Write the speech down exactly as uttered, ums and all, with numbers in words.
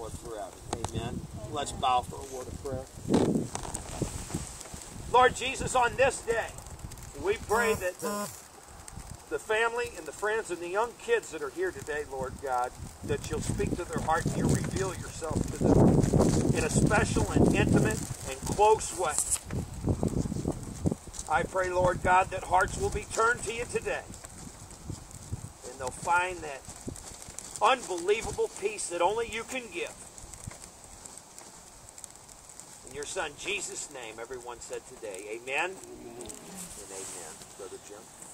Lord, forever. Amen. Let's bow for a word of prayer. Lord Jesus, on this day, we pray that the, the family and the friends and the young kids that are here today, Lord God, that you'll speak to their heart and you'll reveal yourself to them in a special and intimate and close way. I pray, Lord God, that hearts will be turned to you today. And they'll find that unbelievable peace that only you can give. In your Son, Jesus' name, everyone said today, amen, amen. And amen. Brother Jim.